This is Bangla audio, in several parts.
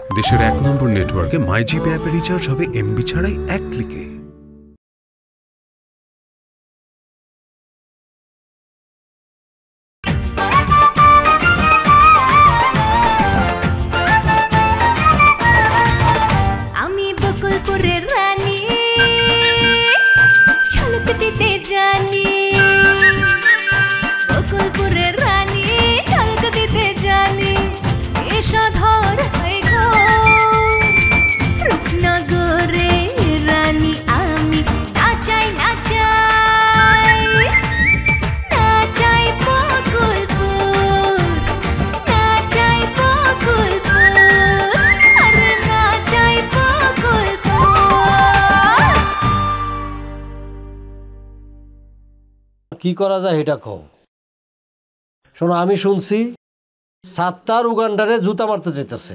দেশের 1 নম্বর নেটওয়ার্কে মাইজিপি অ্যাপে রিচার্জ হবে এমবি ছাড়াই 1 ক্লিকে। আমি বকুলপুরের রানী, ঝলক দিতে জানি। বকুলপুরের রানী, ঝলক দিতে জানি। এসো ধর রূপনগরে রানী আমি, নাচাই নাচাই নাচাই বকুলপুর, নাচাই বকুলপুর, আরে নাচাই বকুলপুর। কি করা যায় এটা কও। শোনো, আমি শুনছি সাত্তার উগান্ডারে জুতা মারতে যেতেছে।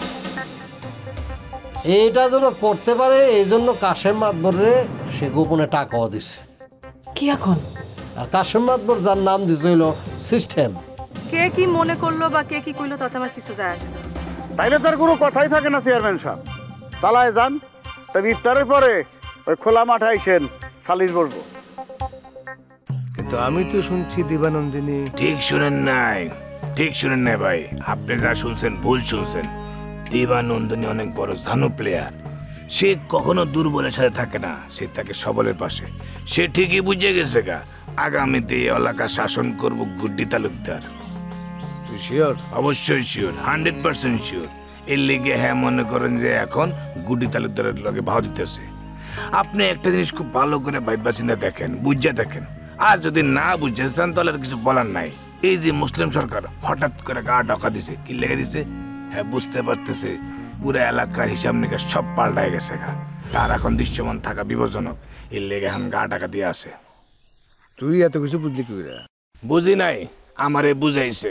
এইটা যেন করতে পারে এই জন্য কাশেম মাতবরে সে গোপনে টাকাও দিছে। কি এখন? আর কাশেম মাতবর যার নাম দিছে হইল সিস্টেম। কে কি মনে করলো বা কে কি কইলো তাতে আমার কিছু যায় আসে না। তাইলে তার কোনো কথাই থাকে না চেয়ারম্যান সাহেব। তালায় যান, তবে ইফতারের পরে ওই খোলা মাঠে আইসেন, সালিশ বসবো। কিন্তু আমি তো শুনছি দিবানন্দিনী। ঠিক শুনেন নাই, ঠিক শুনেন নাই ভাই, আপনি যা শুনছেন ভুল শুনছেন। দিবানন্দিনী অনেক বড় জানো প্লেয়ার। সে কখনো দুর্বলের সাথে থাকে না, সে থাকে সবলের পাশে। সে ঠিকই বুঝে গেছে গা আগামীতে এই এলাকা শাসন করব গুড্ডি তালুকদার। তুই শিওর? অবশ্যই শিওর, 100% শিওর। এর লিগে হ্যাঁ মনে করেন যে এখন গুড্ডি তালুকদারের লগে ভাও দিতেছে। আপনি একটা জিনিস খুব ভালো করে ভাইবা চিন্তা দেখেন, বুঝা দেখেন। আর যদি না বুঝে চান তাহলে আর কিছু বলার নাই। এই যে মুসলিম সরকার হঠাৎ করে গা ঢাকা দিছে, কি লেগে দিছে? হ্যাঁ বুঝতে পারতেছে পুরো এলাকার হিসাব নিকাশ সব পাল্টায় গেছে গা। তার এখন দৃশ্যমান থাকা বিপজ্জনক, এর লেগে এখন গা ঢাকা দিয়ে আসে। তুই এত কিছু বুঝলি কি করে? বুঝি নাই, আমারে বুঝাইছে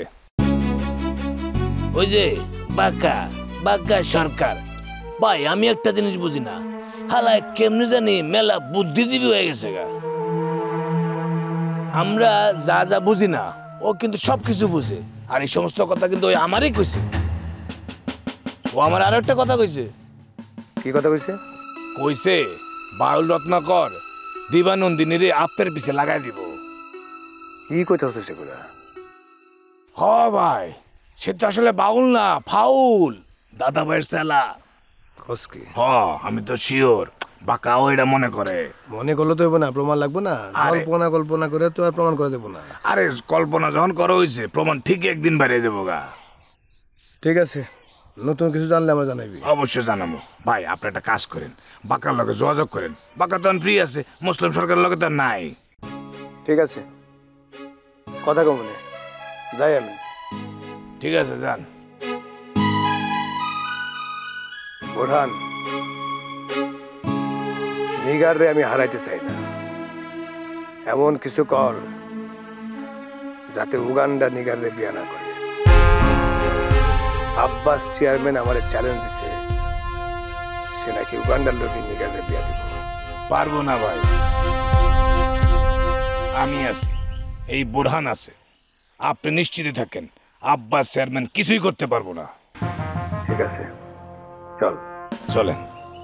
ওই যে বাঁকা বাঁকা সরকার। ভাই আমি একটা জিনিস বুঝি না, হালায় কেমনি জানি মেলা বুদ্ধিজীবী হয়ে গেছে গা। আমরা যা যা বুঝি না ও কিন্তু সবকিছু বুঝে। আর এই সমস্ত কথা কিন্তু ওই আমারই কইছে। ও আমার আরো একটা কথা কইছে। কি কথা কইছে? কইছে বাউল রত্নাকর দিবানন্দিনীরে আপনার পিছে লাগাই দিব। কি কথা হতো সেগুলা? হ ভাই, সে তো আসলে বাউল না, ফাউল, দাদা ভাইয়ের সেলা। খসকি? হ আমি তো শিওর। বাঁকাও এটা মনে করে। মনে করলে তো হইব না, প্রমাণ লাগবে না। কল্পনা কল্পনা করে তো আর প্রমাণ করে দেবো না। আরে কল্পনা যখন করা হয়েছে, প্রমাণ ঠিকই একদিন বাড়িয়ে দেবো গা। ঠিক আছে, নতুন কিছু জানলে আমরা জানাইবি। অবশ্যই জানাবো। ভাই আপনি একটা কাজ করেন, বাঁকার লগে যোগাযোগ করেন। বাঁকা তো ফ্রি আছে, মুসলিম সরকারের লগে তো নাই। ঠিক আছে, কথা কমনে যাই আমি। ঠিক আছে, যান। বোরহান, নিগার রে আমি হারাইতে চাই না। এমন কিছু কর যাতে উগান্ডা নিগার রে বিয়া না করে। আব্বাস চেয়ারম্যান আমার চ্যালেঞ্জ দিছে, সে নাকি উগান্ডার লোক নিগার রে বিয়া দিব। পারবো না ভাই, আমি আছি, এই বোরহান আছে। আপনি নিশ্চিত থাকেন, আব্বাস চেয়ারম্যান কিছুই করতে পারবো না। ঠিক আছে, চল চলেন।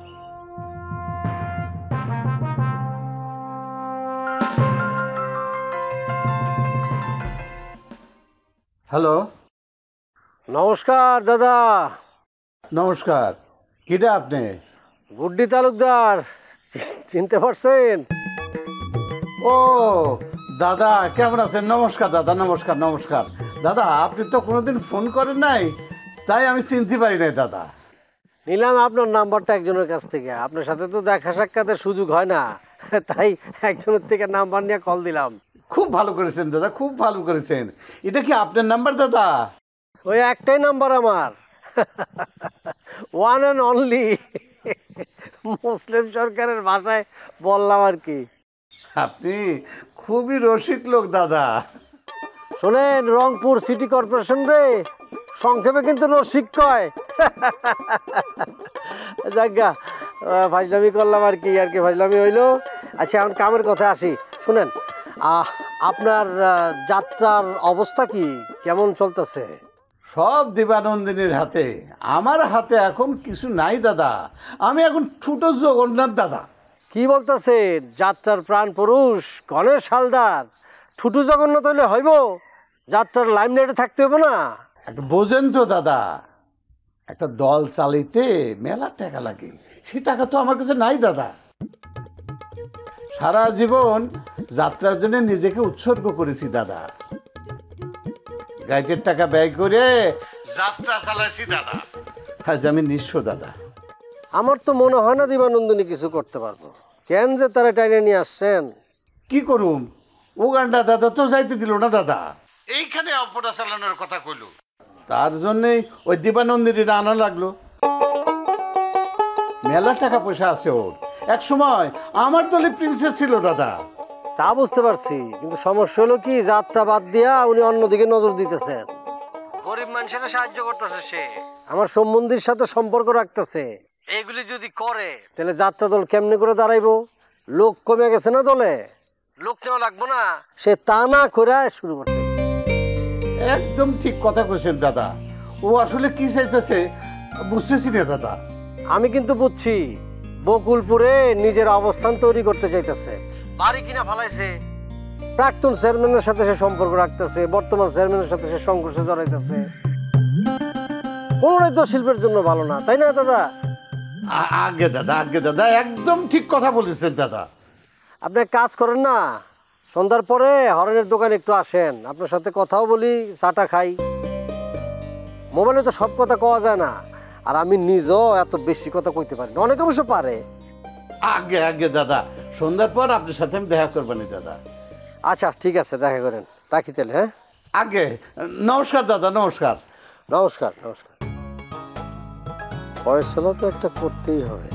হ্যালো, নমস্কার দাদা। নমস্কার। কিটা আপনি? গুড্ডি তালুকদার, চিনতে পারছেন? ও দাদা, কেমন আছেন? নমস্কার দাদা, নমস্কার নমস্কার। দাদা আপনি তো কোনোদিন ফোন করেন নাই, তাই আমি চিনতে পারি নাই দাদা। নিলাম আপনার নাম্বারটা একজনের কাছ থেকে। আপনার সাথে তো দেখা সাক্ষাতের সুযোগ হয় না, তাই একজনের থেকে নাম্বার নিয়ে কল দিলাম। খুব ভালো করেছেন দাদা, খুব ভালো করেছেন। এটা কি আপনার নাম্বার দাদা? ওই একটাই নাম্বার আমার, ওয়ান অ্যান্ড অনলি। মুসলিম সরকারের ভাষায় বললাম আর কি। আপনি খুবই রসিক লোক দাদা। শোনেন, রংপুর সিটি কর্পোরেশন রে সংক্ষেপে কিন্তু রসিক কয়। যাজ্ঞা ফাজলামি করলাম আর কি ফাজলামি হইলো। আচ্ছা এখন কামের কথা আসি। শুনেন, আপনার যাত্রার অবস্থা কি, কেমন চলতেছে? সব দিবানন্দিনীর হাতে, আমার হাতে এখন কিছু নাই দাদা। আমি এখন ছোট জগন্নাথ দাদা। কি বলতেছেন? যাত্রার প্রাণ পুরুষ গণেশ হালদার ছোটু জগন্নাথ হইলে হইব? যাত্রার লাইমলাইটে থাকতে হইব না? একটা বোঝেন তো দাদা, একটা দল চালাইতে মেলা টাকা লাগে, সে টাকা তো আমার কাছে নাই দাদা। সারা জীবন যাত্রার জন্য নিজেকে উৎসর্গ করেছি দাদা। গাইডের টাকা ব্যয় করে যাত্রা চালাইছি দাদা। আজ আমি নিঃস্ব দাদা। আমার তো মনে হয় না দিবানন্দিনী কিছু করতে পারবো। কেন যে তারা টাইনে নিয়ে আসছেন? কি করুম, উগান্ডা দাদা তো যাইতে দিল না দাদা, এইখানে অপরা চালানোর কথা কইল। তার জন্যই ওই দিবানন্দিনী আনা লাগলো। মেলা টাকা পয়সা আছে ওর। এক সময় আমার দলে প্রিন্সেস ছিল দাদা। তা বুঝতে পারছি, কিন্তু সমস্যা হলো কি, যাত্রা বাদ দিয়া উনি অন্যদিকে নজর দিতেছেন। গরিব মানুষের সাহায্য করতেছে সে, আমার সম্বন্ধীর সাথে সম্পর্ক রাখতেছে। এইগুলি যদি করে তাহলে যাত্রা দল কেমনে করে দাঁড়াইবো? লোক কমে গেছে না দলে, লোক নেওয়া লাগবো না? সে তা না করে শুরু করতে। একদম ঠিক কথা কইছেন দাদা। ও আসলে কি চাইতেছে বুঝতেছি না দাদা। আমি কিন্তু বুঝছি, বকুলপুরে নিজের অবস্থান তৈরি করতে চাইতেছে। বাড়ি কিনা ফালাইছে, প্রাক্তন চেয়ারম্যানের সাথে সে সম্পর্ক রাখতেছে, বর্তমান চেয়ারম্যানের সাথে সে সংঘর্ষে জড়াইতেছে। কোনটাই তো শিল্পের জন্য ভালো না, তাই না দাদা? আগে দাদা, আগে দাদা, একদম ঠিক কথা বলেছেন দাদা। আপনি এক কাজ করেন না, সন্ধ্যার পরে হরেনের দোকানে একটু আসেন, আপনার সাথে কথাও বলি, চাটা খাই। মোবাইলে তো সব কথা কওয়া যায় না, আর আমি নিজেও এত বেশি কথা কইতে পারি না, অনেক অবশ্য পারে। আগে আগে দাদা, সন্ধ্যার পর আপনার সাথে আমি দেখা করবেন দাদা। আচ্ছা ঠিক আছে, দেখা করেন, রাখি তাহলে। হ্যাঁ আগে নমস্কার দাদা, নমস্কার। নমস্কার। নমস্কার। ফয়সালা তো একটা করতেই হবে।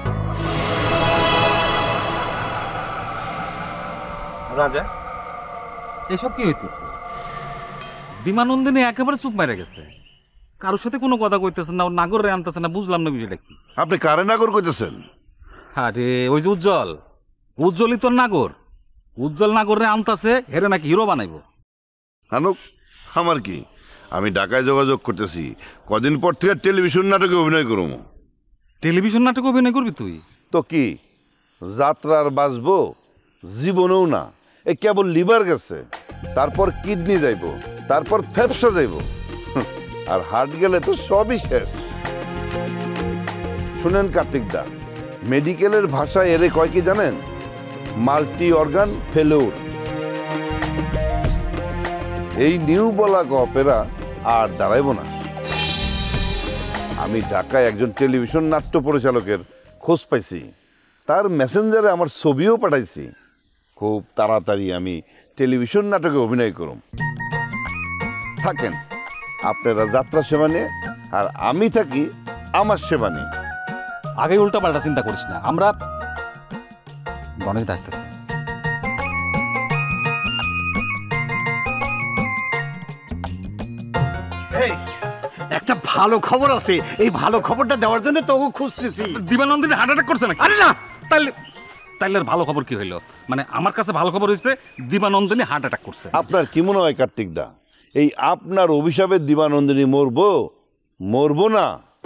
রাজা, এসব কি হইতো? বিমানন্দিনী একেবারে চুপ মেরে গেছে, কারোর সাথে কোনো কথা কইতেছে না, নাগর রে আনতেছে না, বুঝলাম না বিষয়টা কি। আপনি কারে নাগর কইতেছেন? আরে ওই যে উজ্জ্বলই তোর নাগর। উজ্জ্বল নাগর রে আনতেছে, হেরে নাকি হিরো বানাইবো। আনুক, আমার কি, আমি ঢাকায় যোগাযোগ করতেছি, কদিন পর থেকে টেলিভিশন নাটকে অভিনয় করবো। টেলিভিশন নাটকে অভিনয় করবি তুই? তো কি, যাত্রা আর বাঁচবো? জীবনেও না, এ কেবল লিভার গেছে, তারপর কিডনি যাইব, তারপর ফ্যাপসা যাইব, আর হার্ট গেলে তো সবই শেষ। শুনেন কার্তিক দা, মেডিকেলের ভাষায় এরে কয় কি জানেন? Multi organ failure. এই নিউ বলা অপেরা আর দাঁড়াইব না। আমি ঢাকায় একজন টেলিভিশন নাট্য পরিচালকের খোঁজ পাইছি, তার মেসেঞ্জারে আমার ছবিও পাঠাইছি। খুব তাড়াতাড়ি আমি টেলিভিশন নাটকে অভিনয় করুম। থাকেন আপনারা যাত্রা সেবা নিয়ে, আর আমি থাকি আমার সেবা নিয়ে। আগে উল্টা পাল্টা চিন্তা করিস না, আমরা গণেশ আসতেছি। একটা ভালো খবর আছে, এই ভালো খবরটা দেওয়ার জন্য তোকে খুঁজতেছি। দিবানন্দিনী হার্ট অ্যাটাক করছে নাকি? আরে না, তাইলে আর ভালো খবর কি হইলো? মানে আমার কাছে ভালো খবর হয়েছে, দিবানন্দিনী হার্ট অ্যাটাক করছে। আপনার কি মনে হয় কার্তিক দা, এই আপনার অভিশাপে দিবানন্দিনী মরবো না?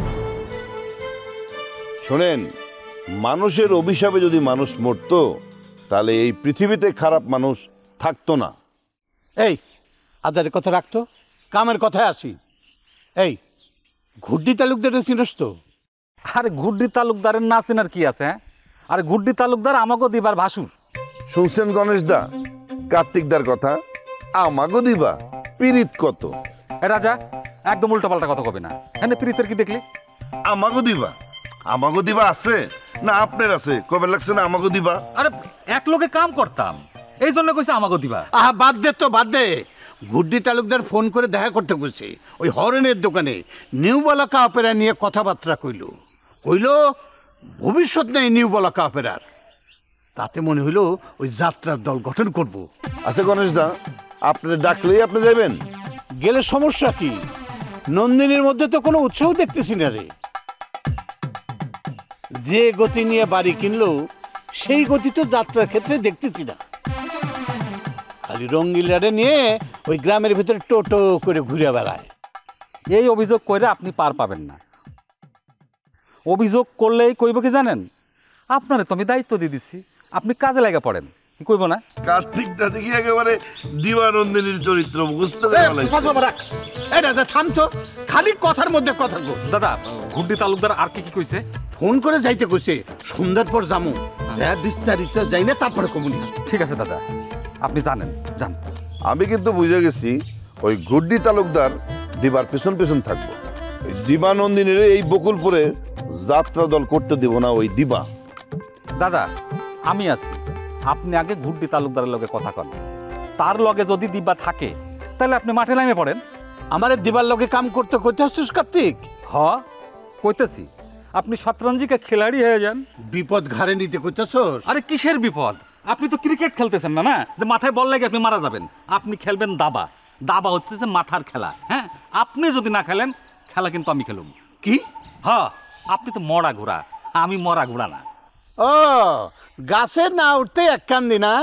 শোনেন, মানুষের অভিশাপে যদি মানুষ মরতো, তাহলে এই পৃথিবীতে খারাপ মানুষ থাকতো না। এই আদারের কথা রাখতো, কামের কথায় আসি। এই ঘুড্ডি তালুকদারের চিনস তো? আরে গুড্ডি তালুকদারের না চেনার কি আছে? আরে গুড্ডি তালুকদার আমাকে দিবার ভাসুর। শুনছেন গণেশ দা কার্তিক দার কথা? আমাগো দিবা পিরিত কত? এ রাজা, একদম উল্টো পাল্টা কথা কবে না। হ্যাঁ, পিরিতের কি দেখলি? আমাগো দিবা আছে না আপনার আছে? কবে লাগছে না আমাগো দিবা? আরে এক লোকে কাম করতাম, এই জন্য কইছে আমাগো দিবা। আহা বাদ দে তো, বাদ দে। ঘুড্ডি তালুকদার ফোন করে দেখা করতে কইছে ওই হরেনের দোকানে, নিউ বলাকা অপেরা নিয়ে কথাবার্তা কইল ভবিষ্যৎ নেই নিউ বলাকা অপেরার। তাতে মনে হইল ওই যাত্রার দল গঠন করব। আচ্ছা গণেশ দা, আপনার ডাকলেই আপনি যাবেন? গেলে সমস্যা কি? নন্দিনীর মধ্যে তো কোনো উৎসাহ দেখতেছি না রে। যে গতি নিয়ে বাড়ি কিনলো সেই গতি তো যাত্রার ক্ষেত্রে দেখতেছি না। খালি রঙ্গিলারে নিয়ে ওই গ্রামের ভিতরে টোটো করে ঘুরে বেড়ায়। এই অভিযোগ কইরা আপনি পার পাবেন না। অভিযোগ করলেই কইব কি জানেন, আপনারে তো আমি দায়িত্ব দিয়ে দিচ্ছি, আপনি কাজে লাগা পড়েন, কি কইব না? কার্তিক দাদি কি একেবারে দিবানন্দিনীর চরিত্র মুখস্থ করে ফেলাইছে। এটা থাম তো, খালি কথার মধ্যে কথা গো। দাদা, গুড্ডি তালুকদার আর কি কি কইছে? ফোন করে যাইতে কইছে, সন্ধ্যার পর যামু, যা বিস্তারিত যাই না তারপরে কমুনি। ঠিক আছে দাদা, আপনি জানেন, যান। আমি কিন্তু বুঝে গেছি ওই গুড্ডি তালুকদার দিবার পেছন পেছন থাকবো। ওই দিবানন্দিনীর এই বকুলপুরে যাত্রা দল করতে দেব না ওই দিবা। দাদা, আমি আছি, আপনি আগে গুড্ডি তালুকদারের লগে কথা কন, তার লগে যদি দিব্যা থাকে তাহলে আপনি মাঠে নামে পড়েন। আমার দিবার লগে কাম করতে করতে আসছিস কার্তিক? হ, কইতেছি, আপনি শতরঞ্জিকে খেলাড়ি হয়ে যান। বিপদ ঘাড়ে নিতে কইতেছস? আরে কিসের বিপদ? আপনি তো ক্রিকেট খেলতেছেন না, না যে মাথায় বল লাগে আপনি মারা যাবেন। আপনি খেলবেন দাবা, দাবা হচ্ছে মাথার খেলা। হ্যাঁ, আপনি যদি না খেলেন, খেলা কিন্তু আমি খেলুম। কি? হ্যাঁ, আপনি তো মরা ঘোড়া, আমি মরা ঘোড়া না। ও, গাছে না উঠতে এক কান্দি না?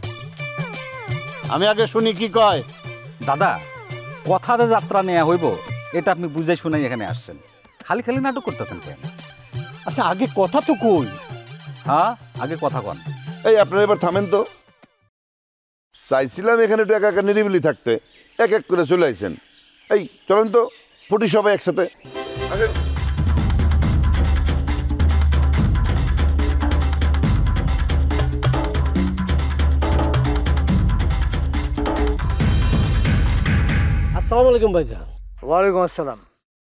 আমি আগে শুনি কি কয়। দাদা, কথাতে যাত্রা নেওয়া হইব, এটা আপনি বুঝাই শুনাই এখানে আসছেন, খালি খালি নাটক করতেছেন কেন? আচ্ছা, আগে কথা তো কই। হ্যাঁ, আগে কথা কন। এই আপনারা এবার থামেন তো। চাইছিলাম এখানে একটু একা একা নিরিবিলি থাকতে, এক এক করে চলে আইছেন। এই চলেন তো, ফুটি সবাই একসাথে। আসসালামু আলাইকুম ভাইজান। ওয়ালাইকুম আসসালাম।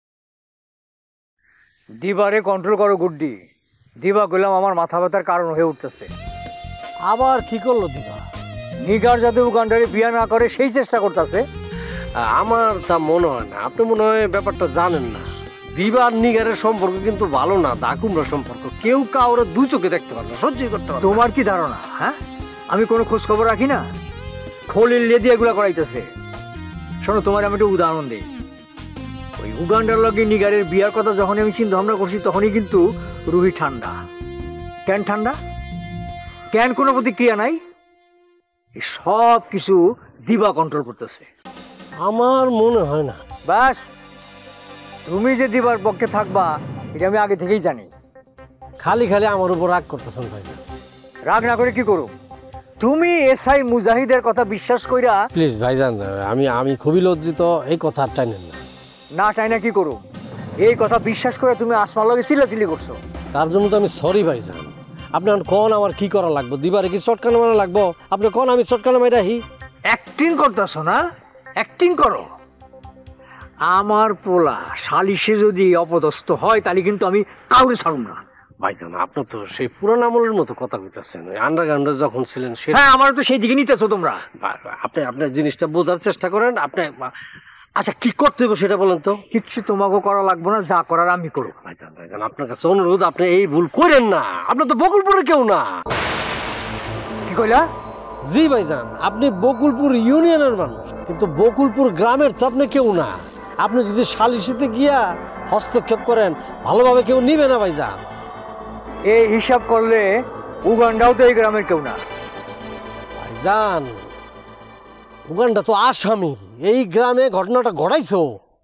দিবারে কন্ট্রোল করো গুড্ডি। দিবা গেলাম আমার মাথা ব্যথার কারণ হয়ে উঠতেছে। আবার কি করলো দিবা? নিগার যাতে উগান্ডারে বিয়ে না করে সেই চেষ্টা করতেছে। আমার তা মনে হয় না, আপনি মনে হয় ব্যাপারটা জানেন না। দিবা আর নিগারের সম্পর্ক কিন্তু ভালো না, দাকুমরা সম্পর্ক। কেউ কাউরে দু চোখে দেখতে পারে না, সহ্যই করতে পারে না। তোমার কি ধারণা? হ্যাঁ, আমি কোনো খোঁজ খবর রাখি না? খলিল লেদি এগুলা করাইতেছে। শোনো, তোমার আমি একটা উদাহরণ দিই। ওই উগান্ডার লগে নিগারের বিয়ার কথা যখন আমি চিন্তা ভাবনা করছি, তখনই কিন্তু রুহি ঠান্ডা। কেন ঠান্ডা? কেন কোনো প্রতিক্রিয়া নাই? সব কিছু দিবা কন্ট্রোল করতেছে। আমার মনে হয় না। ব্যাস, তুমি যে দিবার পক্ষে থাকবা এটা আমি আগে থেকেই জানি। খালি খালি আমার উপর রাগ করতেছেন ভাইজান। রাগ না করে কি করো? তুমি এসআই মুজাহিদের কথা বিশ্বাস কইরা। প্লিজ ভাইজান, আমি খুবই লজ্জিত, এই কথা আর টাইনেন না। না চাই না কি করো? এই কথা বিশ্বাস করে তুমি আসমার লগে চিল্লাচিল্লি করছো। তার জন্য তো আমি সরি ভাইজান। আপনি কোন আমার কি করা লাগবে? দিবারে কি চটকানো মারা লাগবো? আপনি কোন আমি চটকানো মাইরাহি? অ্যাক্টিং করতেছো না? অ্যাক্টিং করো। আমার পোলা সালিশে যদি অপদস্থ হয় তাহলে কিন্তু আমি কাউকে ছাড়ুম না। ভাইজান, আপনি তো সেই পুরান আমলের মতো কথা কইতেছেন। আন্ডারগ্রাউন্ডে যখন ছিলেন সে। হ্যাঁ, আমার তো সেই দিকে নিতেছো তোমরা। আপনি আপনার জিনিসটা বোঝার চেষ্টা করেন। আপনি আচ্ছা কি করতে হবে সেটা বলেন তো। কিচ্ছু তোমাকে করা লাগবে না, যা করার আমি করবো। ভাইজান ভাইজান, আপনার কাছে অনুরোধ, আপনি এই ভুল করেন না। আপনি তো বকুলপুরে কেউ না। কি কইলা? জি ভাইজান, আপনি বকুলপুর ইউনিয়নের মানুষ, কিন্তু বকুলপুর গ্রামের তো আপনি কেউ না। আপনি যদি সালিশিতে গিয়া হস্তক্ষেপ করেন, ভালোভাবে কেউ নিবে না ভাইজান। এই হিসাব করলে উগান্ডাও তো এই গ্রামের কেউ না। ভাইজান, উগান্ডা তো আসামি, এই গ্রামে ঘটনাটা ঘটাইছো।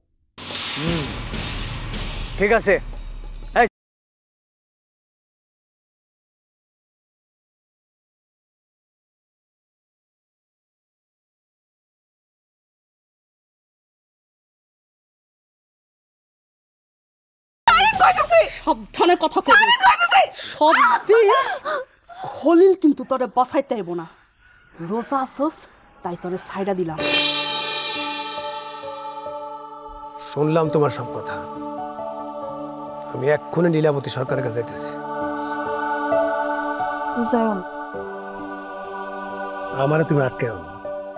ঠিক আছে, সাবধানে কথা কইবি। শব্দে খলিল কিন্তু তোরে বাঁচাইতে আইব না। রোজা আসোস, তাই তোরে ছাইড়া দিলাম। শুনলাম তোমার সব কথা। আমি এক্ষুনি লীলাবতী সরকারের কাছে যাইতেছি। আমারে তুমি আটকে আনো।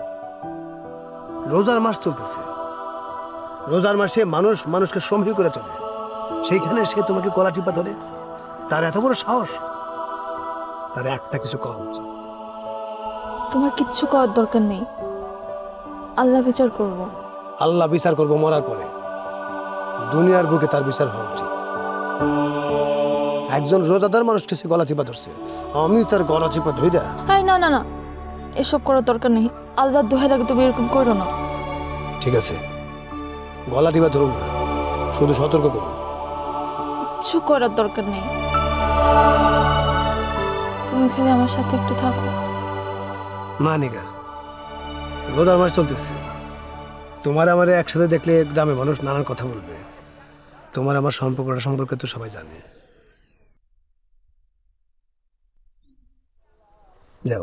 রোজার মাস চলতেছে, রোজার মাসে মানুষ মানুষকে সমীহ করে চলে, সেইখানে সে তোমাকে গলা টিপা ধরে। তার এত বড় সাহস, তার একটা কিছু করা উচিত। তোমার কিচ্ছু করার দরকার নেই, আল্লাহ বিচার করব। আল্লাহ বিচার করবো মরার পরে, দুনিয়ার বুকে তার বিচার হওয়া উচিত। একজন রোজাদার মানুষকে সে গলা চিপা ধরছে, আমি তার গলা চিপা ধইরা। না না না, এসব করার দরকার নেই। আল্লাহর দোহাই লাগে তুমি এরকম করো না। ঠিক আছে, গলা টিপা ধরুন না, শুধু সতর্ক করুন। কিচ্ছু করার দরকার নেই, তুমি খালি আমার সাথে একটু থাকো। না নিগা, রোজার মাস চলতেছে, তোমার আমার একসাথে দেখলে গ্রামে মানুষ নানান কথা বলবে। তোমার আমার সম্পর্কটা সম্পর্কে তো সবাই জানে। যাও।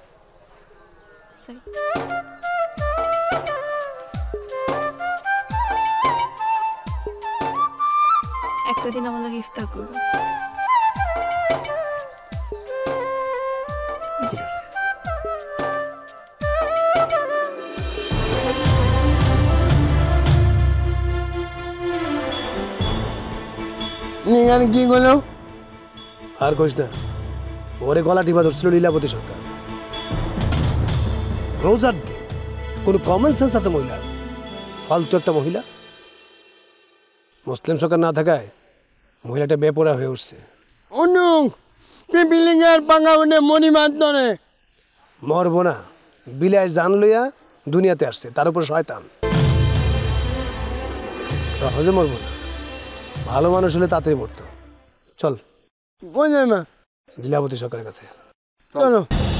একটা দিন আমার লাগে ইফতার করবো। নিগান কি করলো? আর কইস না, ওরে গলা টিপা ধরছিল লীলাবতী সরকার। রোজার দিন কোনো কমন সেন্স আছে মহিলা? ফালতু একটা মহিলা। মুসলিম সরকার না থাকায় মহিলাটা বেপরা হয়ে উঠছে। অনু পিপিলিঙ্গার পাঙ্গা উঠে মনি মাধ্যমে মরবো না, বিলাস জান লইয়া দুনিয়াতে আসছে, তার উপর শয়তান। সহজে মরবো না, ভালো মানুষ হলে তাড়াতাড়ি মরতো। চল কোন যায় মা? লীলাবতী সরকারের কাছে চলো।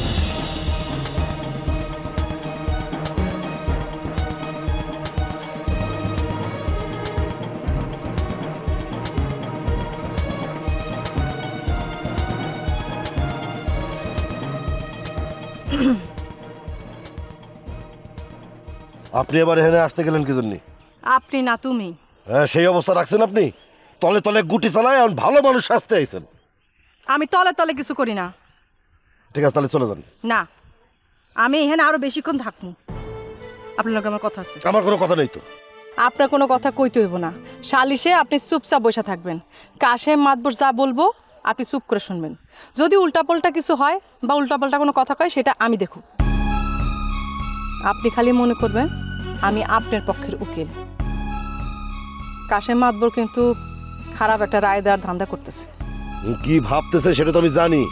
আপনি এবার এখানে আসতে গেলেন কি জন্য? আপনি না তুমি। হ্যাঁ, সেই অবস্থা রাখছেন আপনি। তলে তলে গুটি চালায় এখন ভালো মানুষ আসতে আইছেন। আমি তলে তলে কিছু করি না। ঠিক আছে, তাহলে চলে যান। না, আমি এখানে আরো বেশিক্ষণ থাকবো। আপনার লগে আমার কথা আছে। আমার কোনো কথা নেই তো। আপনার কোনো কথা কইতে হইব না। সালিশে আপনি চুপচাপ বসে থাকবেন। কাশেম মাতবর যা বলবো আপনি চুপ করে শুনবেন। যদি উল্টাপাল্টা কিছু হয় বা উল্টাপাল্টা কোনো কথা কয় সেটা আমি দেখব। আপনি খালি মনে করবেন আমি আপনার পক্ষের উকিল। কাশেম মাতবর কিন্তু খারাপ একটা রায় দেওয়ার ধান্দা করতেছে। কি ভাবতেছে সেটা তো আমি জানি।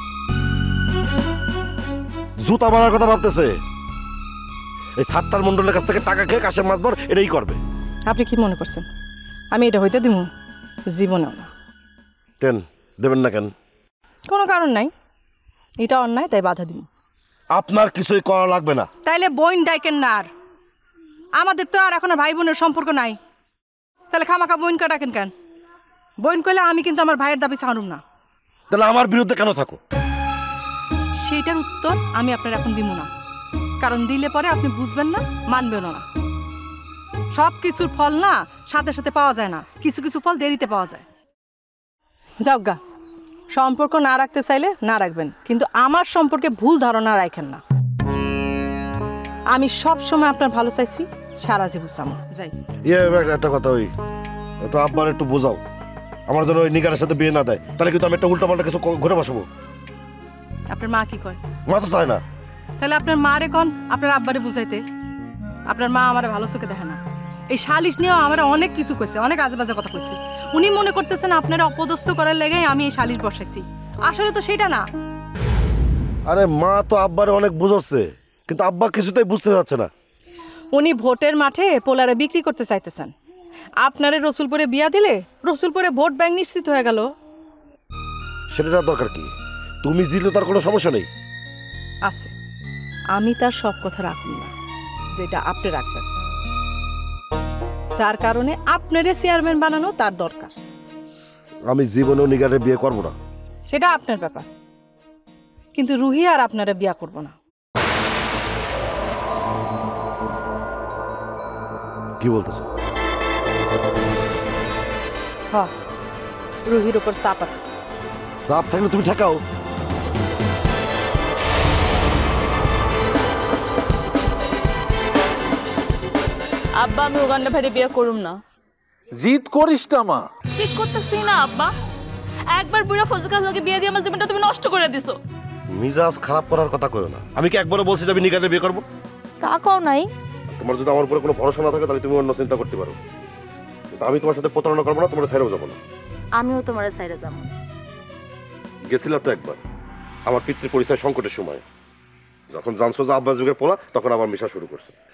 জুতা মারার কথা ভাবতেছে। এই সাত্তার মন্ডলের কাছ থেকে টাকা খেয়ে কাশেম মাতবর এটাই করবে। আপনি কি মনে করছেন আমি এটা হইতে দিব? জীবনেও না। কেন দেবেন না? কেন? কোনো কারণ নাই, এটা অন্যায় তাই বাধা দিব। আপনার কিছুই করা লাগবে না। তাইলে বোন ডাইকেন না। আর আমাদের তো আর এখন ভাই বোনের সম্পর্ক নাই, তাহলে খামাখা বোনকে ডাকেন কেন? বোন কইলে আমি কিন্তু আমার ভাইয়ের দাবি ছাড়ুম না। তাহলে আমার বিরুদ্ধে কেন থাকো? সেইটার উত্তর আমি আপনার এখন দিব না, কারণ দিলে পরে আপনি বুঝবেন না, মানবেন না। সব কিছুর ফল না সাথে সাথে পাওয়া যায় না, কিছু কিছু ফল দেরিতে পাওয়া যায়। যাও গা, সম্পর্ক না রাখতে চাইলে না রাখবেন, কিন্তু আমার সম্পর্কে ভুল ধারণা রাখেন না। আমি সব সময় আপনার ভালো চাইছি, সারা জীবন চামো। যাই। একটা কথা, ওই একটু আব্বার একটু বোঝাও, আমার জন্য ওই নিগারের সাথে বিয়ে না দেয়, তাহলে কিন্তু আমি একটা উল্টাপাল্টা কিছু ঘুরে বসবো। আপনার মা কি কয়? মা তো চায় না। তাহলে আপনার মারে কন আপনার আব্বারে বুঝাইতে। আপনার মা আমারে ভালো চোখে দেখে না। এই সালিশ নিয়েও আমার অনেক কিছু কইছে, অনেক আজেবাজে কথা কইছে। উনি মনে করতেছেন আপনারা অপদস্থ করার লেগে আমি এই সালিশ বসাইছি, আসলে তো সেটা না। আরে মা তো আব্বারে অনেক বুঝাচ্ছে, কিন্তু আব্বা কিছুতেই বুঝতে যাচ্ছে না। উনি ভোটের মাঠে পোলারে বিক্রি করতে চাইতেছেন। আপনারে রসুলপুরে বিয়া দিলে রসুলপুরে ভোট ব্যাংক নিশ্চিত হয়ে গেল। সেটা দরকার কি? তুমি জিতলে তার কোনো সমস্যা নেই। আছে, আমি তার সব কথা রাখুন না, যেটা আপনি রাখবেন, যার কারণে আপনারে চেয়ারম্যান বানানো তার দরকার। আমি জীবনেও নিগারের বিয়ে করব না। সেটা আপনার ব্যাপার, কিন্তু রুহি আর আপনারা বিয়া করব না। কি বলতেছো? হ্যাঁ, রুহির উপর চাপ আছে। চাপ থাকলে তুমি ঠেকাও। আব্বা, আমি উগান্ডা ভাইরে বিয়ে করুম না। জিদ করিস না মা। ঠিক করতেছি না আব্বা, একবার বুড়া ফজকার লগে বিয়ে দিয়ে আমার জীবনটা তুমি নষ্ট করে দিছো। মিজাজ খারাপ করার কথা কইও না। আমি কি একবারও বলছি যে আমি নিগারের বিয়ে করব? তা কও নাই। তোমার যদি আমার উপরে কোনো ভরসা না থাকে তাহলে তুমি অন্য চিন্তা করতে পারো, কিন্তু আমি তোমার সাথে প্রতারণা করবো না, তোমার ছাইরেও যাবো না। আমিও তোমার ছাইরে যাব। গেছিলাম তো একবার আমার পিতৃ পরিচয় সংকটের সময়, যখন জানছো যে আব্বা যুগে পোলা, তখন আবার মিশা শুরু করছে।